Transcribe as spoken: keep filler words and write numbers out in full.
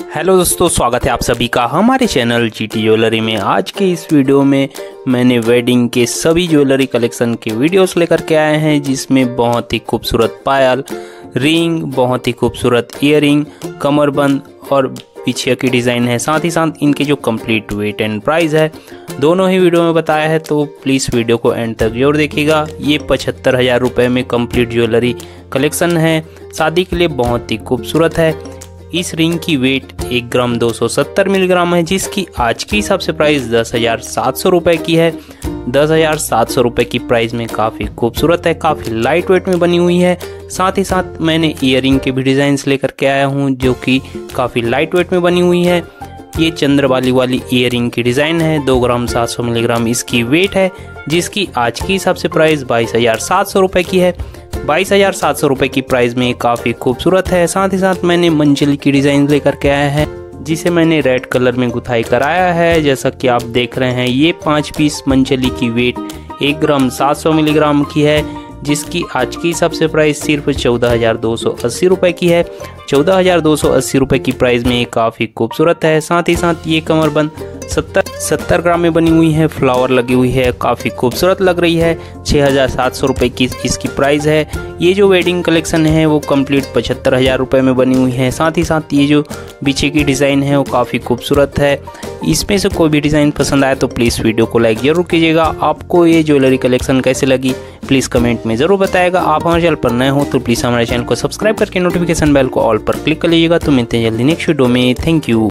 Hello दोस्तों, स्वागत है आप सभी का हमारे चैनल जीटी ज्वेलरी में। आज के इस वीडियो में मैंने वेडिंग के सभी ज्वेलरी कलेक्शन के वीडियोस लेकर के आए हैं, जिसमें बहुत ही खूबसूरत पायल, रिंग, बहुत ही खूबसूरत ईयरिंग, कमरबंद और पीछे की डिज़ाइन है। साथ ही साथ इनके जो कंप्लीट वेट एंड प्राइस है दोनों ही वीडियो में बताया है, तो प्लीज़ वीडियो को एंड तक जरूर देखिएगा। ये पचहत्तर हज़ार रुपये में कंप्लीट ज्वेलरी कलेक्शन है, शादी के लिए बहुत ही खूबसूरत है। इस रिंग की वेट एक ग्राम दो सौ सत्तर मिलीग्राम है, जिसकी आज की हिसाब से प्राइस दस हज़ार सात सौ रुपये की है। दस हज़ार सात सौ रुपये की प्राइस में काफ़ी खूबसूरत है, काफ़ी लाइट वेट में बनी हुई है। साथ ही साथ मैंने ईयरिंग के भी डिज़ाइंस लेकर के आया हूँ, जो कि काफ़ी लाइट वेट में बनी हुई है। ये चंद्रबाली वाली ईयरिंग की डिज़ाइन है, दो ग्राम सात सौ मिलीग्राम इसकी वेट है, जिसकी आज की हिसाब से प्राइस बाईस हज़ार सात सौ रुपये की है। बाईस हज़ार सात सौ रुपये की प्राइस में काफ़ी खूबसूरत है। साथ ही साथ मैंने मंचली की डिज़ाइन लेकर के आया है, जिसे मैंने रेड कलर में गुथाई कराया है। जैसा कि आप देख रहे हैं, ये पाँच पीस मंचली की वेट एक ग्राम सात सौ मिलीग्राम की है, जिसकी आज की हिसाब से प्राइस सिर्फ चौदह हज़ार दो सौ अस्सी रुपये की है। चौदह हज़ार दो सौ अस्सी रुपये की प्राइस में ये काफ़ी खूबसूरत है। साथ ही साथ ये कमरबंद सत्तर सत्तर ग्राम में बनी हुई है, फ्लावर लगी हुई है, काफ़ी खूबसूरत लग रही है। छः हज़ार सात सौ रुपये की इसकी प्राइस है। ये जो वेडिंग कलेक्शन है वो कंप्लीट पचहत्तर हज़ार रुपये में बनी हुई है। साथ ही साथ ये जो पीछे की डिज़ाइन है वो काफ़ी खूबसूरत है। इसमें से कोई भी डिज़ाइन पसंद आए तो प्लीज़ वीडियो को लाइक ज़रूर कीजिएगा। आपको ये ज्वेलरी कलेक्शन कैसे लगी प्लीज़ कमेंट में ज़रूर बताएगा। आप हमारे चैनल पर नए हो तो प्लीज़ हमारे चैनल को सब्सक्राइब करके नोटिफिकेशन बेल को ऑल पर क्लिक कर लीजिएगा। तो मिलते हैं जल्दी नेक्स्ट वीडियो में। Thank you.